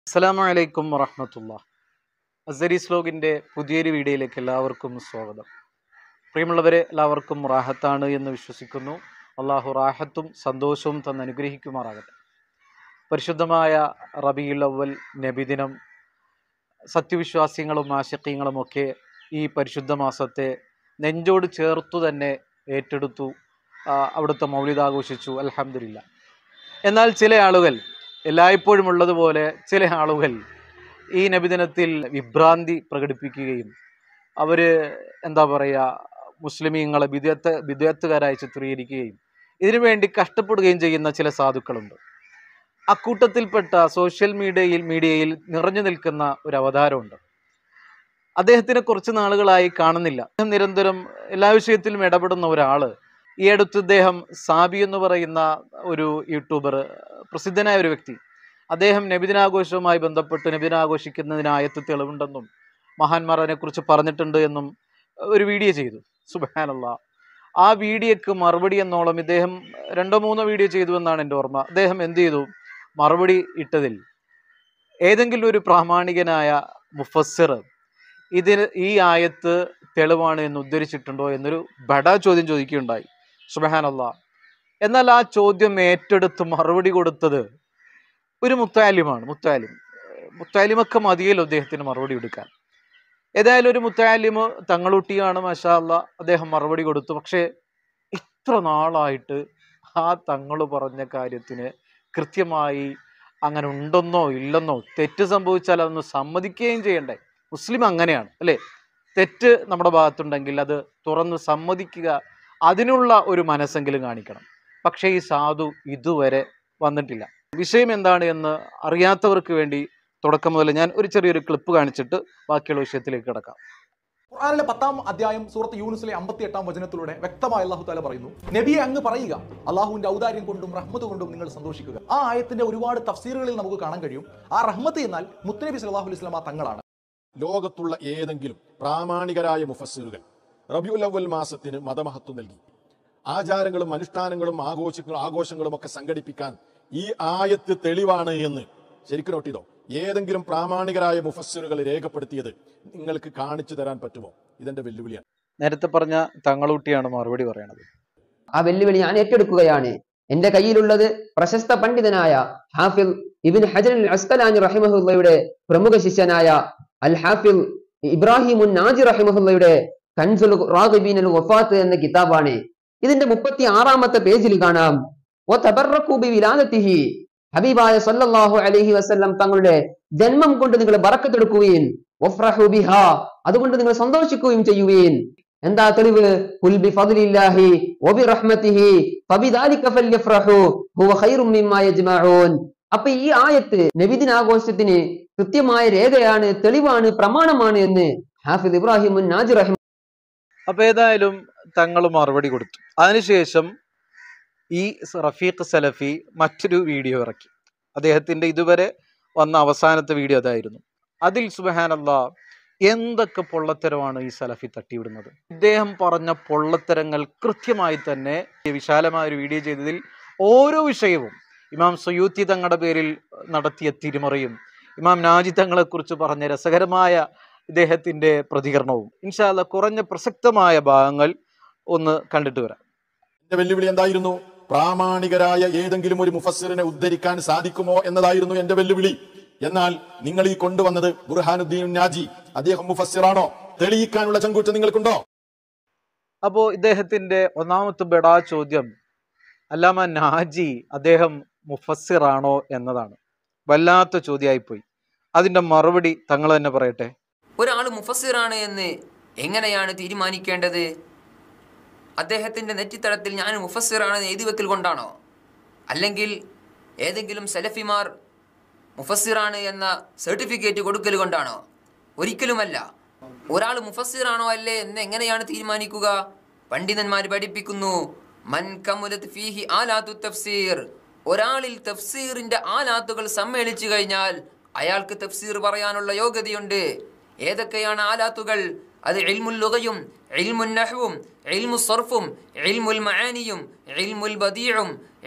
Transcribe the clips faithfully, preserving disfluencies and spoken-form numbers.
അസ്സലാമു അലൈക്കും വറഹ്മത്തുള്ളാഹി. അസ്സരീസ് വ്ലോഗിൻ്റെ പുതിയൊരു വീഡിയോയിലേക്ക് എല്ലാവർക്കും സ്വാഗതം. പ്രിയമുള്ളവരെ, എല്ലാവർക്കും റാഹത്താണ് എന്ന് വിശ്വസിക്കുന്നു. അള്ളാഹു റാഹത്തും സന്തോഷവും തന്ന് അനുഗ്രഹിക്കുമാറാകട്ടെ. പരിശുദ്ധമായ റബീഉൽ അവ്വൽ നബിദിനം സത്യവിശ്വാസികളും ആശിഖീങ്ങളും ഒക്കെ ഈ പരിശുദ്ധ മാസത്തെ നെഞ്ചോട് ചേർത്തു തന്നെ ഏറ്റെടുത്തു, അവിടുത്തെ മൗലിദ് ആഘോഷിച്ചു. അൽഹംദുലില്ലാ. എന്നാൽ ചില ആളുകൾ, എല്ലായ്പ്പോഴും ഉള്ളതുപോലെ ചില ആളുകൾ ഈ നബിദിനത്തിൽ വിഭ്രാന്തി പ്രകടിപ്പിക്കുകയും അവർ എന്താ പറയുക മുസ്ലിമീങ്ങളെ ബിദ്അത്ത് ബിദ്അത്തുകാരായി ചിത്രീകരിക്കുകയും ഇതിനുവേണ്ടി കഷ്ടപ്പെടുകയും ചെയ്യുന്ന ചില സാധുക്കളുണ്ട്. അക്കൂട്ടത്തിൽപ്പെട്ട സോഷ്യൽ മീഡിയയിൽ മീഡിയയിൽ നിറഞ്ഞു നിൽക്കുന്ന ഒരു അവതാരമുണ്ട്. അദ്ദേഹത്തിനെ കുറച്ച് നാളുകളായി കാണുന്നില്ല. അദ്ദേഹം നിരന്തരം എല്ലാ വിഷയത്തിലും ഇടപെടുന്ന ഒരാൾ. ഈ അടുത്ത് ഇദ്ദേഹം സാബി എന്ന് പറയുന്ന ഒരു യൂട്യൂബർ, പ്രസിദ്ധനായ ഒരു വ്യക്തി, അദ്ദേഹം നബിദിനാഘോഷവുമായി ബന്ധപ്പെട്ട് നബിദിനാഘോഷിക്കുന്നതിന് ആയത്ത് തെളിവുണ്ടെന്നും മഹാന്മാർ അതിനെക്കുറിച്ച് പറഞ്ഞിട്ടുണ്ട് എന്നും ഒരു വീഡിയോ ചെയ്തു. സുബ്ഹാനല്ലാഹ്. ആ വീഡിയോക്ക് മറുപടി എന്നോളം ഇദ്ദേഹം രണ്ടോ മൂന്നോ വീഡിയോ ചെയ്തു എന്നാണ് എൻ്റെ ഓർമ്മ. അദ്ദേഹം എന്ത് ചെയ്തു? മറുപടി ഇട്ടതിൽ ഏതെങ്കിലും ഒരു പ്രാമാണികനായ മുഫസ്സിർ ഇതിന് ഈ ആയത്ത് തെളിവാണ് എന്ന് ഉദ്ധരിച്ചിട്ടുണ്ടോ എന്നൊരു ബടാ ചോദ്യം ചോദിക്കുകയുണ്ടായി. സുബ്ഹാനല്ലാഹ്. എന്നാൽ ആ ചോദ്യം ഏറ്റെടുത്ത് മറുപടി കൊടുത്തത് ഒരു മുത്താലിമാണ്. മുത്താലിം മുത്താലിമൊക്കെ മതിയല്ലോ അദ്ദേഹത്തിന് മറുപടി കൊടുക്കാൻ. ഏതായാലും ഒരു മുത്താലിമ് തങ്ങളൂട്ടിയാണ്, മാഷാ അല്ലാഹ്. അദ്ദേഹം മറുപടി കൊടുത്തു. പക്ഷേ ഇത്ര നാളായിട്ട് ആ തങ്ങൾ പറഞ്ഞ കാര്യത്തിന് കൃത്യമായി അങ്ങനെ ഉണ്ടെന്നോ ഇല്ലെന്നോ, തെറ്റ് സംഭവിച്ചാൽ അതൊന്ന് സമ്മതിക്കുകയും ചെയ്യണ്ടേ? മുസ്ലിം അങ്ങനെയാണ് അല്ലേ? തെറ്റ് നമ്മുടെ ഭാഗത്തുണ്ടെങ്കിൽ അത് തുറന്ന് സമ്മതിക്കുക, അതിനുള്ള ഒരു മനസ്സെങ്കിലും കാണിക്കണം. പക്ഷേ ഈ സാധു ഇതുവരെ വന്നിട്ടില്ല. വിഷയം എന്താണ് എന്ന് അറിയാത്തവർക്ക് വേണ്ടി തുടക്കം മുതൽ ഞാൻ ഒരു ചെറിയൊരു ക്ലിപ്പ് കാണിച്ചിട്ട് ബാക്കിയുള്ള വിഷയത്തിലേക്ക് കിടക്കാം. ഖുർആനിലെ പത്താം അധ്യായം സൂറത്ത് യൂനുസിലെ അമ്പത്തി എട്ടാം വചനത്തിലൂടെ വ്യക്തമായി അല്ലാഹു തആല പറയുന്നു, നബിയെ അങ്ങ് പറയുക, അള്ളാഹുവിന്റെ ഔദാര്യം കൊണ്ടും റഹ്മത്ത് കൊണ്ടും നിങ്ങൾ സന്തോഷിക്കുക. ആ ആയത്തിന്റെ ഒരുപാട് തഫ്സീറുകളിൽ നമുക്ക് കാണാൻ കഴിയും. ആ റഹ്മത്ത് എന്നാൽ മുത്തുനബി സല്ലല്ലാഹു അലൈഹി വസല്ലം തങ്ങളാണ്. ലോകത്തുള്ള ഏതെങ്കിലും പ്രാമാണികരായ മുഫസ്സിറുകൾ റബീഉൽ അവ്വൽ മാസത്തിന് മതമഹത്വം നൽകി ആചാരങ്ങളും അനുഷ്ഠാനങ്ങളും ആഘോഷങ്ങളും ആഘോഷങ്ങളും ഒക്കെ സംഘടിപ്പിക്കാൻ ഈ ആയത്ത് തെളിവാണ് എന്ന് ശരിക്കും നോട്ട് ചെയ്തോ? ഏതെങ്കിലും പ്രാമാണികരായ മുഫസ്സിറുകൾ രേഖപ്പെടുത്തിയത് നിങ്ങൾക്ക് കാണിച്ചു തരാൻ പറ്റുമോ? ഇതെന്റെ വെല്ലുവിളിയാണ്. നേരത്തെ പറഞ്ഞ തങ്ങളൂട്ടിയാണ് മറുപടി പറയണത്. ആ വെല്ലുവിളി ഞാൻ ഏറ്റെടുക്കുകയാണ്. എന്റെ കയ്യിലുള്ളത് പ്രശസ്ത പണ്ഡിതനായ ഹാഫിൽ ഇബ്നു ഹജർ അൽ അസ്ഖലാനി റഹിമഹുള്ളയുടെ പ്രമുഖ ശിഷ്യനായ അൽ ഹാഫിൽ ഇബ്രാഹിം നാജി റഹിമഹുള്ളയുടെ കൻസുൽ റാഗിബീൻ അൽ വഫാത്ത് എന്ന കിതാബാണ്. ഇതിന്റെ മുപ്പത്തി ആറാമത്തെ പേജിൽ കാണാം, വതബറകു ബിവിലാദതിഹി, ഹബീബായ സല്ലല്ലാഹു അലൈഹി വസല്ലം തങ്ങളുടെ ജന്മം കൊണ്ട് നിങ്ങൾ ബറക്കത്ത് എടുക്കുകയും വഫ്റഹു ബിഹാ, അതുകൊണ്ട് നിങ്ങൾ സന്തോഷിക്കുകയും ചെയ്യുകയും. എന്താ തെളിവ്? ഖുൽ ബിഫദ്ലില്ലാഹി വബിറഹ്മതിഹി ഫബിദാലിക ഫൽയഫ്റഹു ഹുവ ഖൈറും മിമ്മാ യജ്മഊൻ. അപ്പൊ ഈ ആയത്ത് നബിദിനാഘോഷത്തിന് കൃത്യമായ രേഖയാണ്, തെളിവാണ്, പ്രമാണമാണ് എന്ന് ഹാഫിദ് ഇബ്രാഹിം നാജി റഹിമ. അപ്പൊ ഏതായാലും തങ്ങൾ മറുപടി കൊടുത്തു. അതിനുശേഷം ഈ റഫീഖ് സലഫി മറ്റൊരു വീഡിയോ ഇറക്കി. അദ്ദേഹത്തിന്റെ ഇതുവരെ വന്ന അവസാനത്തെ വീഡിയോ അതായിരുന്നു. അതിൽ സുബ്ഹാനല്ലാഹ് എന്തൊക്കെ പൊള്ളത്തരമാണ് ഈ സലഫി തട്ടിവിടുന്നത്. ഇദ്ദേഹം പറഞ്ഞ പൊള്ളത്തരങ്ങൾ കൃത്യമായി തന്നെ വിശാലമായ ഒരു വീഡിയോ ചെയ്തതിൽ ഓരോ വിഷയവും, ഇമാം സുയൂത്തി തങ്ങളുടെ പേരിൽ നടത്തിയ തിരിമറിയും ഇമാം നാജി തങ്ങളെ കുറിച്ച് പറഞ്ഞ രസകരമായ ഇദ്ദേഹത്തിന്റെ പ്രതികരണവും, ഇൻഷാ അല്ലാഹ് കുറഞ്ഞ പ്രസക്തമായ ഭാഗങ്ങൾ ഒന്ന് കണ്ടിട്ട് വരാം. എന്റെ വെല്ലുവിളി എന്തായിരുന്നു? പ്രാമാണികരായ ഏതെങ്കിലും ഒരു മുഫസ്സിറിനെ ഉദ്ധരിക്കാൻ സാധിക്കുമോ എന്നതായിരുന്നു എന്റെ വെല്ലുവിളി. എന്നാൽ നിങ്ങൾ ഈ കൊണ്ടുവന്നത് ബുർഹാനുദ്ദീൻ നാജി, അദ്ദേഹം മുഫസ്സിറാണോ? തെളിയിക്കാനുള്ള ചങ്കൂറ്റം നിങ്ങൾക്കുണ്ടോ? അപ്പോ ഇദ്ദേഹത്തിന്റെ ഒന്നാമത്തെ ബെടാ ചോദ്യം അല്ലാമ നാജി അദ്ദേഹം മുഫസ്സിറാണോ എന്നതാണ്. വല്ലാത്ത ചോദ്യമായിപ്പോയി. അതിന്റെ മറുപടി തങ്ങൾ തന്നെ പറയട്ടെ. ഒരാൾ മുഫസ്സിറാണ് എന്ന് എങ്ങനെയാണ് തീരുമാനിക്കേണ്ടത്? അദ്ദേഹത്തിൻ്റെ നെറ്റിത്തടത്തിൽ ഞാൻ മുഫസ്സിറാണെന്ന് എഴുതി വെക്കൽ കൊണ്ടാണോ? അല്ലെങ്കിൽ ഏതെങ്കിലും സലഫിമാർ മുഫസ്സിറാണ് എന്ന സർട്ടിഫിക്കറ്റ് കൊടുക്കൽ കൊണ്ടാണോ? ഒരിക്കലുമല്ല. ഒരാൾ മുഫസ്സിറാണോ അല്ലേ എന്ന് എങ്ങനെയാണ് തീരുമാനിക്കുക? പണ്ഡിതന്മാർ പഠിപ്പിക്കുന്നു, മൻ കമുലത് ഫീഹി ആലാത്തു തഫ്സീർ, ഒരാളിൽ തഫ്സീറിന്റെ ആലാത്തുകൾ സമ്മേളിച്ചു കഴിഞ്ഞാൽ അയാൾക്ക് തഫ്സീർ പറയാനുള്ള യോഗ്യതയുണ്ട്. ഏതൊക്കെയാണ് ആലാത്തുകൾ? അത് ഇൽമുൽ ലുഗയും ഇൽമുൻ നഹ്വും ഇൽമുൽ സർഫും ഇൽമുൽ മആനിയും ഇൽമുൽ ബദീഉം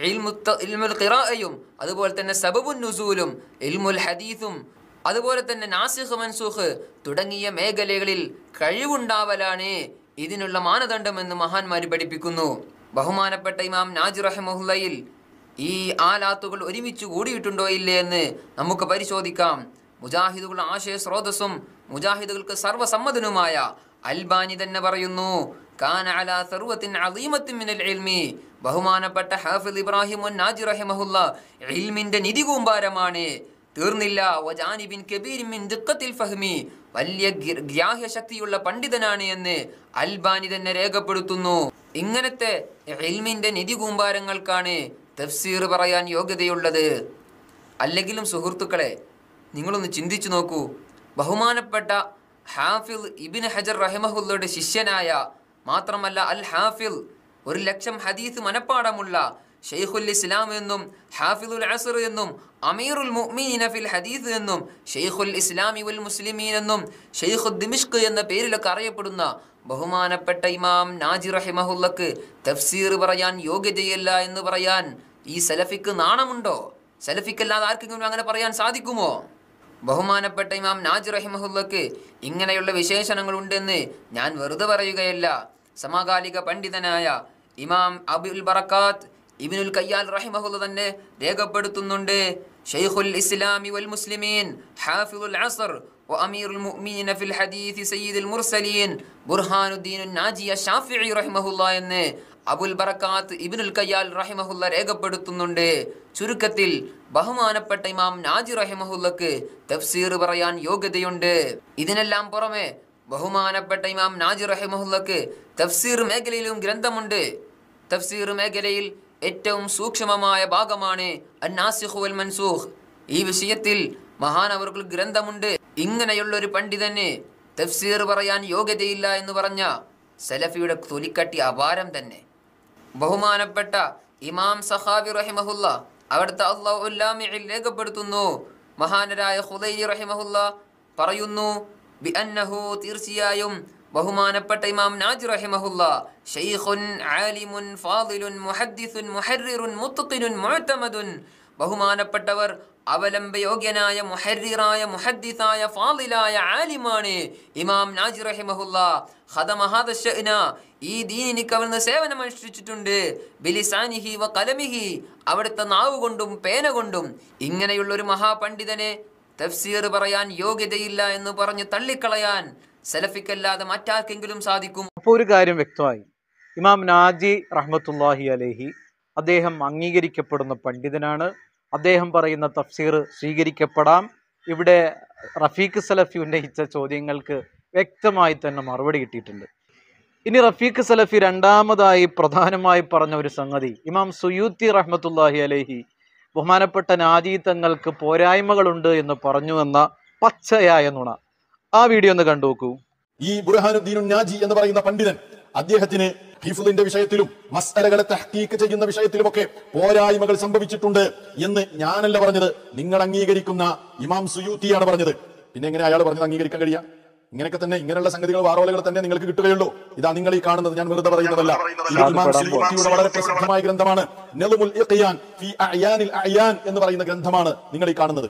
ഇൽമുൽ ഖിറാഅയും അതുപോലെ തന്നെ സബബുൻ നുസൂലും ഇൽമുൽ ഹദീസും അതുപോലെ തന്നെ നാസിഖ് മൻസൂഖ് തുടങ്ങിയ മേഖലകളിൽ കഴിവുണ്ടാവലാണ് ഇതിനുള്ള മാനദണ്ഡമെന്ന് മഹാന്മാർ പഠിപ്പിക്കുന്നു. ബഹുമാനപ്പെട്ട ഇമാം നാജി റഹിമഹുല്ലയിൽ ഈ ആലാത്തുകൾ ഒരുമിച്ച് കൂടിയിട്ടുണ്ടോ ഇല്ലേ എന്ന് നമുക്ക് പരിശോധിക്കാം. മുജാഹിദുകളുടെ ആശയ സ്രോതസ്സും മുജാഹിദുകൾക്ക് സർവ്വസമ്മതനുമായ അൽബാനി തന്നെ പറയുന്നു, കാന അലാ സർവത്തിൻ അളീമത്തിൻ മിനൽ ഇൽമി, ബഹുമാനപ്പെട്ട ഹാഫിദ് ഇബ്രാഹിം നാജി റഹിമഹുല്ല ഇൽമിന്റെ നിധി കൂമ്പാരമാണ്. തീർന്നില്ല, വജാനിബിൻ കബീരിൻ മിൻ ദിഖത്തിൽ ഫഹ്മി, വലിയ ഗ്രാഹ്യ ശക്തിയുള്ള പണ്ഡിതനാണ് എന്ന് അൽബാനി തന്നെ രേഖപ്പെടുത്തുന്നു. ഇങ്ങനത്തെ ഇൽമിന്റെ നിധി കൂമ്പാരങ്ങൾക്കാണ് തഫ്സീർ പറയാൻ യോഗ്യതയുള്ളത്. അല്ലെങ്കിലും സുഹൃത്തുക്കളെ, നിങ്ങളൊന്ന് ചിന്തിച്ചു നോക്കൂ. ബഹുമാനപ്പെട്ട ഹാഫിദ് ഇബ്നു ഹജർ റഹിമഹുല്ലയുടെ ശിഷ്യനായ, മാത്രമല്ല അൽ ഹാഫിദ്, ഒരു ലക്ഷം ഹദീസ് മനപ്പാടമുള്ള ഷെയ്ഖുൽ ഇസ്ലാം എന്നും ഹാഫിദുൽ അസ്ർ എന്നും അമീറുൽ മുഅ്മിനീന ഫിൽ ഹദീസ് എന്നും ഷെയ്ഖുൽ ഇസ്ലാമി വൽ മുസ്ലിമീൻ എന്നും ഷെയ്ഖുദ് ദിമിഷ്ക് എന്ന പേരിലൊക്കെ അറിയപ്പെടുന്ന ബഹുമാനപ്പെട്ട ഇമാം നാജി റഹിമഹുല്ലക്ക് തഫ്സീർ പറയാൻ യോഗ്യതയല്ല എന്ന് പറയാൻ ഈ സലഫിക്ക് നാണമുണ്ടോ? സലഫിക്കല്ലാതെ ആർക്കെങ്കിലും അങ്ങനെ പറയാൻ സാധിക്കുമോ? ബഹുമാനപ്പെട്ട ഇമാം നാജി റഹിമഹുല്ലക്ക് ഇങ്ങനെയുള്ള വിശേഷണങ്ങൾ ഉണ്ടെന്ന് ഞാൻ വെറുതെ പറയുകയല്ല. സമകാലിക പണ്ഡിതനായ ഇമാം അബുൽ ബറക്കാത്ത് ഇബ്നുൽ കയ്യാൽ റഹിമഹുല്ല തന്നെ രേഖപ്പെടുത്തുന്നുണ്ട്, ഷെയ്ഖുൽ ഇസ്ലാമി വൽ മുസ്ലിമീൻ ഹാഫിദുൽ അസ്ർ വ അമീറുൽ മുഅ്മിനീന ഫിൽ ഹദീസ് സയ്യിദുൽ മുർസലീൻ ബുർഹാനുദ്ദീൻ നാജി അശ്ശാഫിഈ റഹിമഹുല്ല എന്ന് അബുൽ ബറക്കാത്ത് ഇബ്നുൽ കയ്യാൽ റഹിമഹുല്ല രേഖപ്പെടുത്തുന്നുണ്ട്. ചുരുക്കത്തിൽ ബഹുമാനപ്പെട്ട ഇമാം നാജി റഹിമഹുല്ലക്ക് തഫ്സീർ പറയാൻ യോഗ്യതയുണ്ട്. ഇതിനെല്ലാം പുറമെ ബഹുമാനപ്പെട്ട ഇമാം നാജി റഹിമഹുല്ലക്ക് തഫ്സീർ മേഖലയിലും ഗ്രന്ഥമുണ്ട്. തഫ്സീർ മേഖലയിൽ ഏറ്റവും സൂക്ഷ്മമായ ഭാഗമാണ് അന്നാസിഖ് വൽ മൻസൂഖ്. ഈ വിഷയത്തിൽ മഹാനവർകൾ ഗ്രന്ഥമുണ്ട്. ഇങ്ങനെയുള്ള ഒരു പണ്ഡിതന് തഫ്സീർ പറയാൻ യോഗ്യതയില്ല എന്ന് പറഞ്ഞ സലഫിയുടെ തൊലിക്കട്ടി അപാരം തന്നെ. ബഹുമാനപ്പെട്ട ഇമാം സഖാവി റഹിമഹുല്ല അവിടുത്തെ അല്ലാഹുൽ ലാമിഇൽ രേഖപ്പെടുത്തുന്നു, മഹാനരായ ഖുദൈരി റഹിമഹുല്ല പറയുന്നു, ബിഅന്നഹു, തീർച്ചയായും ബഹുമാനപ്പെട്ട ഇമാം നാജി റഹിമഹുല്ല ശൈഖുൻ ആലിമുൻ ഫാദിലുൻ മുഹദ്ദിസുൻ മുഹർറിറുൻ മുത്ഖിനുൻ മുഅ്തമദുൻ, ബഹുമാനപ്പെട്ടവർ അവലംബയോഗ്യനായ മുഹർറിറായ മുഹദ്ദിസായ ഫാദിലായ ആലിമാണ് ഇമാം നാജി റഹിമഹുല്ല. ഖദമ ഹാദ ശഅന, ഈ ദീനിക്ക് അവിടുന്ന് സേവനമനുഷ്ഠിച്ചിട്ടുണ്ട്. ബിലിസാനിഹി വ ഖലമിഹി, അവിടുത്തെ നാവ് കൊണ്ടും പേന കൊണ്ടും. ഇങ്ങനെയുള്ള ഒരു മഹാപണ്ഡിതനെ തഫ്സീർ പറയാൻ യോഗ്യതയില്ല എന്ന് പറഞ്ഞ് തള്ളിക്കളയാൻ സലഫിക്കല്ലാതെ മറ്റാർക്കെങ്കിലും സാധിക്കും? അപ്പോൾ ഒരു കാര്യം വ്യക്തമായി, ഇമാം നാജി റഹ്മത്തുള്ളാഹി അലൈഹി അദ്ദേഹം അംഗീകരിക്കപ്പെടുന്ന പണ്ഡിതനാണ്. അദ്ദേഹം പറയുന്ന തഫ്സീർ സ്വീകരിക്കപ്പെടാം. ഇവിടെ റഫീഖ് സലഫി ഉന്നയിച്ച ചോദ്യങ്ങൾക്ക് വ്യക്തമായി തന്നെ മറുപടി കിട്ടിയിട്ടുണ്ട്. ഇനി റഫീഖ് സലഫി രണ്ടാമതായി പ്രധാനമായി പറഞ്ഞ ഒരു സംഗതി, ഇമാം സുയൂത്തി റഹ്മത്തുള്ളാഹി അലൈഹി ബഹുമാനപ്പെട്ട നാജി തങ്ങൾക്ക് പോരായ്മകളുണ്ട് എന്ന് പറഞ്ഞു എന്ന പച്ചയായ നുണ. ആ വീഡിയോ ഒന്ന് കണ്ടു നോക്കൂ. ഈ ബുർഹാനുദ്ദീൻ നാജി എന്ന് പറയുന്ന പണ്ഡിതൻ, അദ്ദേഹത്തിന് ഹിഫ്ളിന്റെ വിഷയത്തിലും മസ്അലകളെ തഹ്ഖീഖ് ചെയ്യുന്ന വിഷയത്തിലുമൊക്കെ പോരായ്മകൾ സംഭവിച്ചിട്ടുണ്ട് എന്ന് ഞാനല്ല പറഞ്ഞത്, നിങ്ങൾ അംഗീകരിക്കുന്ന ഇമാം സുയൂത്തിയാണ് പറഞ്ഞത്. പിന്നെ എങ്ങനെ അയാൾ പറഞ്ഞത് അംഗീകരിക്കാൻ കഴിയാം? ഇങ്ങനെയൊക്കെ തന്നെ ഇങ്ങനെയുള്ള സംഗതികൾ വാറോലകൾ തന്നെ നിങ്ങൾക്ക് കിട്ടുകയുള്ളൂ. ഇതാ നിങ്ങൾ ഈ കാണുന്നത്, ഞാൻ വെറുതെ പറയുന്നതല്ല. ഇത് ഇമാം സുയൂത്തിയുടെ വളരെ പ്രസിദ്ധമായ ഗ്രന്ഥമാണ്, നളുമുൽ ഇഖ്യാൻ ഫീ അഅയാനിൽ അഅയാൻ എന്ന് പറയുന്ന ഗ്രന്ഥമാണ് നിങ്ങൾ ഈ കാണുന്നത്.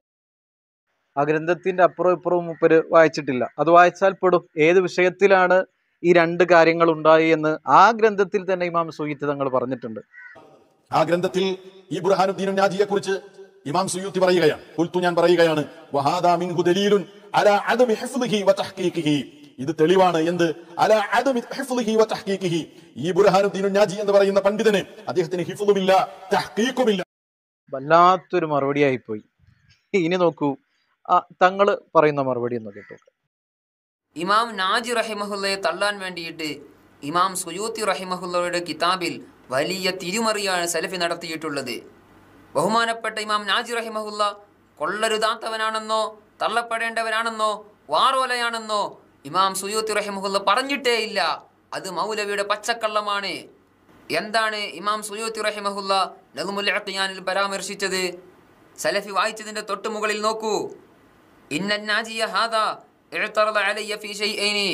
ആ ഗ്രന്ഥത്തിന്റെ അപ്പുറവും ഇപ്പുറവും മുപ്പര് വായിച്ചിട്ടില്ല. അത് വായിച്ചാൽ പെടും ഏത് വിഷയത്തിലാണ് ഈ രണ്ട് കാര്യങ്ങൾ ഉണ്ടായി എന്ന് ആ ഗ്രന്ഥത്തിൽ തന്നെ ഇമാം സുയൂത്തി തങ്ങൾ പറഞ്ഞിട്ടുണ്ട്. ആ ഗ്രന്ഥത്തിൽ ഈ ബുർഹാനുദ്ദീൻ നാജിയെ കുറിച്ച് ഇമാം സുയൂത്തി പറയുകയാണ്, ഖുൽതു, ഞാൻ പറയുകയാണ്, വഹാദാ മിൻഹു ദലീലുൻ അലാ അദമി ഹിഫ്ളിഹി വ തഹ്ഖീഖിഹി, ഇത് തെളിവാണ് എന്ത്? അലാ അദമി ഹിഫ്ളിഹി വ തഹ്ഖീഖിഹി, ഈ ബുർഹാനുദ്ദീൻ നാജി എന്ന് പറയുന്ന പണ്ഡിതന് അദ്ദേഹത്തിന് ഹിഫ്ളുമില്ല തഹ്ഖീഖുമില്ല. വല്ലാത്തൊരു മറുപടിയായി പോയി. ഇനി നോക്കൂ തങ്ങൾ പറയുന്ന മറുപടി എന്ന് കേട്ടോ. ഇമാം നാജി റഹിമഹുല്ലയെ തള്ളാൻ വേണ്ടിയിട്ട് ഇമാം സുയൂത്തി റഹിമഹുല്ലയുടെ കിതാബിൽ വലിയ തിരിമറിയാണ് സലഫി നടത്തിയിട്ടുള്ളത്. ബഹുമാനപ്പെട്ട ഇമാം നാജി റഹിമഹുല്ല കൊള്ളരുതാത്തവനാണെന്നോ തള്ളപ്പെടേണ്ടവനാണെന്നോ വാറോലയാണെന്നോ ഇമാം സുയൂത്തി റഹിമഹുല്ല പറഞ്ഞിട്ടേ ഇല്ല. അത് മൗലവിയുടെ പച്ചക്കള്ളമാണ്. എന്താണ് ഇമാം സുയൂത്തി റഹിമഹുല്ല നളുമുൽ ഇഖ്യാനിൽ പരാമർശിച്ചത്? സലഫി വായിച്ചതിന്റെ തൊട്ടു മുകളിൽ നോക്കൂ. ഇന്ന നാജിയ ഹാദാ ഇഅ്തറദ അലയ്യ ഫീ ശൈഅൈനി,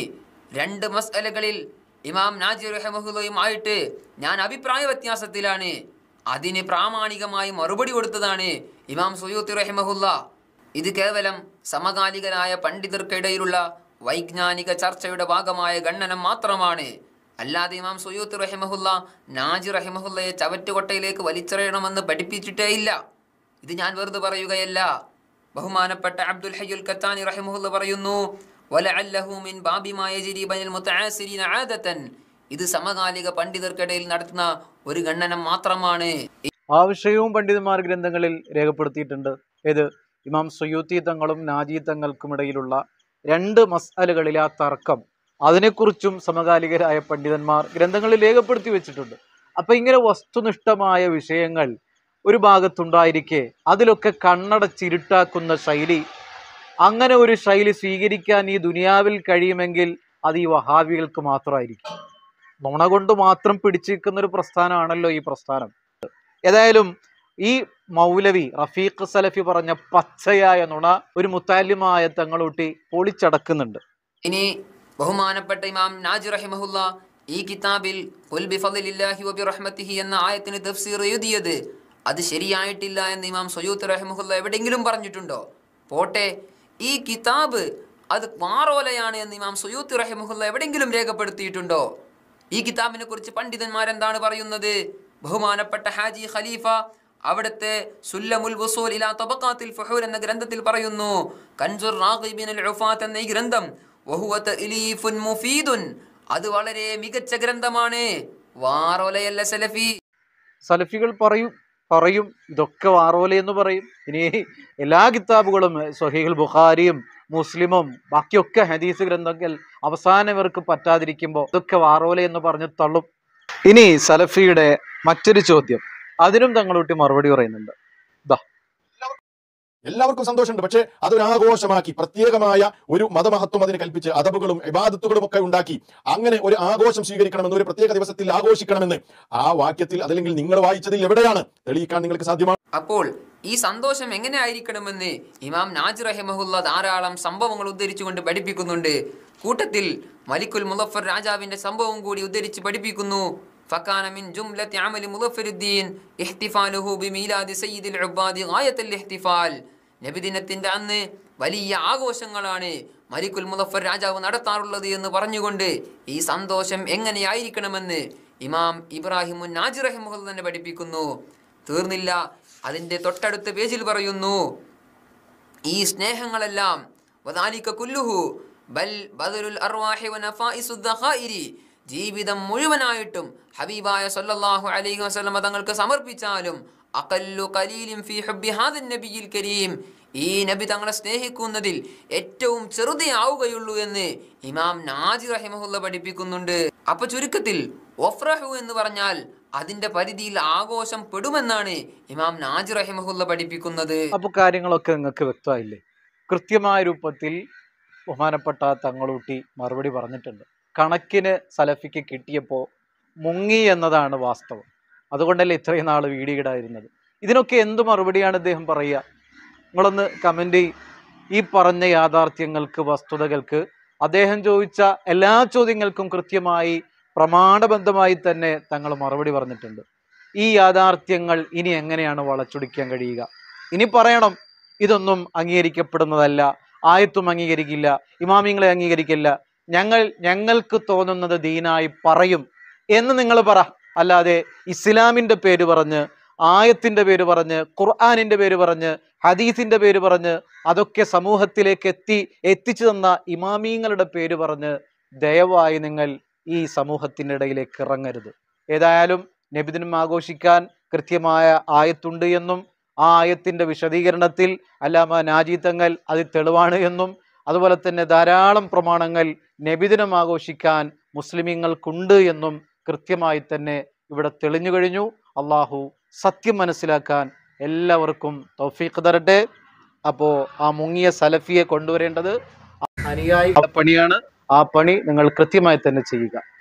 രണ്ട് മസ്അലകളിൽ ഇമാം നാജി റഹിമഹുല്ലയുമായിട്ട് ഞാൻ അഭിപ്രായ വ്യത്യാസത്തിലാണ്. അതിന് പ്രാമാണികമായി മറുപടി കൊടുത്തതാണ് ഇമാം സുയൂത്തി റഹിമഹുല്ല. ഇത് കേവലം സമകാലികരായ പണ്ഡിതർക്കിടയിലുള്ള വൈജ്ഞാനിക ചർച്ചയുടെ ഭാഗമായ ഗണ്ണനം മാത്രമാണ്. അല്ലാതെ ഇമാം സുയൂത്തി റഹിമഹുല്ല നാജി റഹിമഹുല്ലയെ ചവറ്റുകൊട്ടയിലേക്ക് വലിച്ചെറിയണമെന്ന് പഠിപ്പിച്ചിട്ടേ ഇല്ല. ഇത് ഞാൻ വെറുതെ പറയുകയല്ല. ബഹുമാനപ്പെട്ട അബ്ദുൽ ഹയ്യുൽ ഖത്താനി റഹിമഹുല്ല പറയുന്നു, വലഅല്ലഹു മിൻ ബാബി മാ യജ്രി ബൈനൽ മുതആസിരീന ആദതൻ. ഇത് സമകാലിക പണ്ഡിതർക്കിടയിൽ നടത്തുന്ന ഒരു ഗണ്ണനം മാത്രമാണ്. ആ വിഷയവും പണ്ഡിതന്മാർ ഗ്രന്ഥങ്ങളിൽ രേഖപ്പെടുത്തിയിട്ടുണ്ട്. ഏത്? ഇമാം സുയൂത്തി തങ്ങളും നാജി തങ്ങൾക്കുമിടയിലുള്ള രണ്ട് മസ്അലകളിലെ ആ തർക്കം, അതിനെക്കുറിച്ചും സമകാലികരായ പണ്ഡിതന്മാർ ഗ്രന്ഥങ്ങളിൽ രേഖപ്പെടുത്തി വെച്ചിട്ടുണ്ട്. അപ്പം ഇങ്ങനെ വസ്തുനിഷ്ഠമായ വിഷയങ്ങൾ ഒരു ഭാഗത്തുണ്ടായിരിക്കെ അതിലൊക്കെ കണ്ണടച്ചിരുട്ടാക്കുന്ന ശൈലി, അങ്ങനെ ഒരു ശൈലി സ്വീകരിക്കാൻ ഈ ദുനിയാവിൽ കഴിയുമെങ്കിൽ അത് ഈ വഹാബികൾക്ക് മാത്രമായിരിക്കും. നുണ കൊണ്ട് മാത്രം പിടിച്ചിരിക്കുന്ന ഒരു പ്രസ്ഥാനമാണല്ലോ ഈ പ്രസ്ഥാനം. ഏതായാലും ഈ മൗലവി റഫീഖ് സലഫി പറഞ്ഞ പച്ചയായ നുണ ഒരു മുത്താലിമായ തങ്ങളൂട്ടി പൊളിച്ചടക്കുന്നുണ്ട്. ഇനി ബഹുമാനപ്പെട്ട ഇമാം നാജി റഹിമഹുല്ല ഈ കിതാബിൽ ഖുൽ ബിഫദ്ലില്ലാഹി വബിറഹ്മതിഹി എന്ന ആയത്തിന് തഫ്സീർ എഴുതിയത് അത് ശരിയായിട്ടില്ല എന്ന് ഇമാം സുയൂത്തി റഹിമഹുല്ല എവിടെയെങ്കിലും പറഞ്ഞിട്ടുണ്ടോ? പോട്ടെ, ഈ കിതാബ് അത് വാറോലയാണ് എന്ന് ഇമാം സുയൂത്തി റഹിമഹുല്ല എവിടെയെങ്കിലും രേഖപ്പെടുത്തിയിട്ടുണ്ടോ? ഈ കിതാബിനെ കുറിച്ച് പണ്ഡിതന്മാരെന്താണ് പറയുന്നത്? ബഹുമാനപ്പെട്ട ഹാജി ഖലീഫ അവിടുത്തെ സുല്ലമുൽ വുസൂൽ ഇലാ തബഖാത്തിൽ ഫുഹൂൽ എന്ന ഗ്രന്ഥത്തിൽ പറയുന്നു, കൻസുർ റാഗിബിനൽ ഉഫാത്ത് എന്ന ഈ ഗ്രന്ഥം വഹുവ തഅലീഫുൻ മുഫീദുൻ, അത് വളരെ മികച്ച ഗ്രന്ഥമാണ്, വാറോലയല്ല സലഫി. സലഫികൾ പറയും പറയും ഇതൊക്കെ വാറോല എന്ന് പറയും. ഇനി എല്ലാ കിതാബുകളും സ്വഹീഹുൽ ബുഖാരിയും മുസ്ലിമും ബാക്കിയൊക്കെ ഹദീസ് ഗ്രന്ഥങ്ങൾ അവസാനം ഇവർക്ക് പറ്റാതിരിക്കുമ്പോൾ ഇതൊക്കെ വാറോല എന്ന് പറഞ്ഞ് തള്ളും. ഇനി സലഫിയുടെ മറ്റൊരു ചോദ്യം, അതിനും തങ്ങളൂട്ടി മറുപടി പറയുന്നുണ്ട്. ദാ എല്ലാവർക്കും സന്തോഷമുണ്ട്. പക്ഷേ അതൊരു ആഘോഷമാക്കി പ്രത്യേകമായ ഒരു മതമഹത്വം അതിന് കൽപ്പിച്ച് അദബുകളും ഇബാദത്തുകളും ഒക്കെ ഉണ്ടാക്കി അങ്ങനെ ഒരു ആഘോഷം സ്വീകരിക്കണമെന്ന്, ഒരു പ്രത്യേക ദിവസത്തിൽ ആഘോഷിക്കണമെന്ന് ആ വാക്യത്തിൽ അതല്ലെങ്കിൽ നിങ്ങൾ വായിച്ചതിൽ എവിടെയാണ് തെളിയിക്കാൻ നിങ്ങൾക്ക് സാധ്യമാണ്? അപ്പോൾ ഈ സന്തോഷം എങ്ങനെ ആയിരിക്കണമെന്ന് ഇമാം നാജി റഹിമഹുല്ല ധാരാളം സംഭവങ്ങൾ ഉദ്ധരിച്ചുകൊണ്ട് പഠിപ്പിക്കുന്നുണ്ട്. കൂട്ടത്തിൽ മലിക്കുൽ മുളഫർ രാജാവിന്റെ സംഭവം കൂടി ഉദ്ധരിച്ച് പഠിപ്പിക്കുന്നു. ഫകാന മിൻ ജുംലത്തി അമലി മുളഫറുദ്ദീൻ ഇഹ്തിഫാലുഹു ബിമീലാദി സയ്യിദിൽ ഉബാദി ഗായത്തുൽ ഇഹ്തിഫാൽ. നബിദിനത്തിന്റെ അന്ന് വലിയ ആഘോഷങ്ങളാണ് മലിക്കുൽ മുളഫർ രാജാവ് നടത്താറുള്ളത് എന്ന് പറഞ്ഞുകൊണ്ട് ഈ സന്തോഷം എങ്ങനെയായിരിക്കണമെന്ന് ഇമാം ഇബ്രാഹിമുൻ നാജി റഹിമഹുല്ല തന്നെ പഠിപ്പിക്കുന്നു. തീർന്നില്ല, അതിന്റെ തൊട്ടടുത്ത പേജിൽ പറയുന്നു, ഈ സ്നേഹങ്ങളെല്ലാം വദാലിക കുല്ലുഹു ബൽ ബദലുൽ അർവാഹി വനഫായിസു ദഖായിരി, ജീവിതം മുഴുവനായിട്ടും ഹബീബായ സല്ലല്ലാഹു അലൈഹി വസല്ലം തങ്ങൾക്ക് സമർപ്പിച്ചാലും അഖല്ലു ഖലീലിൻ ഫീ ഹുബ്ബി ഹാദൻ നബിയിൽ കരീം, ഈ നബി തങ്ങളെ സ്നേഹിക്കുന്നതിൽ ഏറ്റവും ചെറുതേ ആവുകയുള്ളൂ എന്ന് ഇമാം നാജി റഹിമഹുല്ല പഠിപ്പിക്കുന്നുണ്ട്. അപ്പൊ ചുരുക്കത്തിൽ വഫ്റഹു എന്ന് പറഞ്ഞാൽ അതിന്റെ പരിധിയിൽ ആഘോഷം പെടുമെന്നാണ് ഇമാം നാജി റഹിമഹുല്ല പഠിപ്പിക്കുന്നത്. അപ്പൊ കാര്യങ്ങളൊക്കെ നിങ്ങൾക്ക് വ്യക്തമായില്ലേ? കൃത്യമായ രൂപത്തിൽ ബഹുമാനപ്പെട്ട തങ്ങളൂട്ടി മറുപടി പറഞ്ഞിട്ടുണ്ട്. കണക്കിന് സലഫിക്ക് കിട്ടിയപ്പോൾ മുങ്ങി എന്നതാണ് വാസ്തവം. അതുകൊണ്ടല്ലേ ഇത്രയും നാൾ വീഡിയോയിടായിരുന്നത്. ഇതിനൊക്കെ എന്ത് മറുപടിയാണ് ഇദ്ദേഹം പറയുക? നിങ്ങളൊന്ന് കമൻറ്റ്. ഈ പറഞ്ഞ യാഥാർത്ഥ്യങ്ങൾക്ക്, വസ്തുതകൾക്ക് അദ്ദേഹം ചോദിച്ച എല്ലാ ചോദ്യങ്ങൾക്കും കൃത്യമായി പ്രമാണബദ്ധമായി തന്നെ തങ്ങൾ മറുപടി പറഞ്ഞിട്ടുണ്ട്. ഈ യാഥാർത്ഥ്യങ്ങൾ ഇനി എങ്ങനെയാണ് വളച്ചൊടിക്കാൻ കഴിയുക? ഇനി പറയണം ഇതൊന്നും അംഗീകരിക്കപ്പെടുന്നതല്ല, ആയത്തും അംഗീകരിക്കില്ല, ഇമാമിങ്ങളെ അംഗീകരിക്കില്ല, ഞങ്ങൾ ഞങ്ങൾക്ക് തോന്നുന്നത് ദീനായി പറയും എന്ന് നിങ്ങൾ പറ. അല്ലാതെ ഇസ്ലാമിൻ്റെ പേര് പറഞ്ഞ്, ആയത്തിൻ്റെ പേര് പറഞ്ഞ്, ഖുർആനിൻ്റെ പേര് പറഞ്ഞ്, ഹദീസിൻ്റെ പേര് പറഞ്ഞ്, അതൊക്കെ സമൂഹത്തിലേക്ക് എത്തി എത്തിച്ചു തന്ന ഇമാമീങ്ങളുടെ പേര് പറഞ്ഞ് ദയവായി നിങ്ങൾ ഈ സമൂഹത്തിൻ്റെ ഇടയിലേക്ക് ഇറങ്ങരുത്. ഏതായാലും നബിദിനം ആഘോഷിക്കാൻ കൃത്യമായ ആയത്തുണ്ട് എന്നും ആ ആയത്തിൻ്റെ വിശദീകരണത്തിൽ അല്ലാമ നാജി തങ്ങൾ അത് തെളിവാണ് എന്നും അതുപോലെ തന്നെ ധാരാളം പ്രമാണങ്ങൾ നബിദിനം ആഘോഷിക്കാൻ മുസ്ലിമീങ്ങൾക്കുണ്ട് എന്നും കൃത്യമായി തന്നെ ഇവിടെ തെളിഞ്ഞു കഴിഞ്ഞു. അള്ളാഹു സത്യം മനസ്സിലാക്കാൻ എല്ലാവർക്കും തൗഫീഖ് തരട്ടെ. അപ്പോൾ ആ മുങ്ങിയ സലഫിയെ കൊണ്ടുവരേണ്ടത് അനുയായി പണിയാണ്. ആ പണി നിങ്ങൾ കൃത്യമായി തന്നെ ചെയ്യുക.